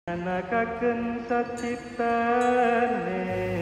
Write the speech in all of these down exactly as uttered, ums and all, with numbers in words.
Anakaken saciptane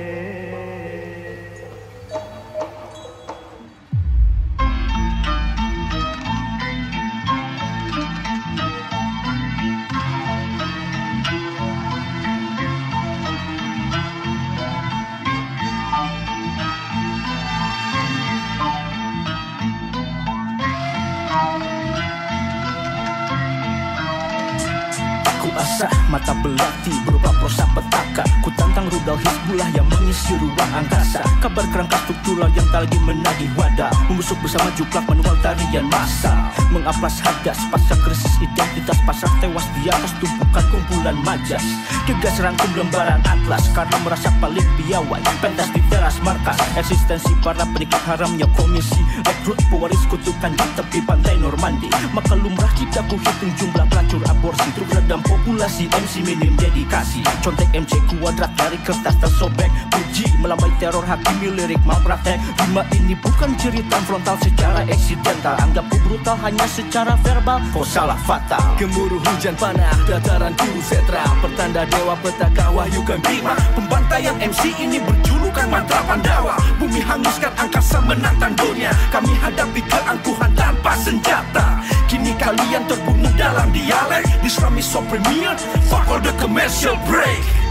Asa mata belati berupa prosa petaka. Ku tantang rudal Hizbullah yang mengisi ruang angkasa. Kabar kerangka struktural yang tak lagi menagih wadah, membusuk bersama juklak manual tarian massa. Mengaplas hadas pasca krisis identitas, pasar tewas di atas tumpukan kumpulan majas. Gegas rangkum lembaran atlas karena merasa paling piawai, pentas di teras markas. Eksistensi para penikat haramnya komisi, rekrut pewaris kutukan di tepi pantai Normandi. Maka lumrah kita ku hitung jumlah pelacur aborsi, truk redam populasi M C minim dedikasi. Contek M C kuadrat dari kertas tersobek, puji melambai teror hakimi lirik malpraktek. Lima ini bukan cerita frontal secara eksidental, anggap ku brutal hanya secara verbal, kau salah fatal. Gemuruh hujan panah, dataran guru setra, pertanda dewa petaka wahyukan bima. Pembantaian M C ini berjulukan mantra Pandawa, bumi hanguskan angkasa menantang dunia. Kami hadapi keangkuhan tanpa senjata. Kini kalian terbunuh dalam dialek, Islami so premier, fuck all the commercial break.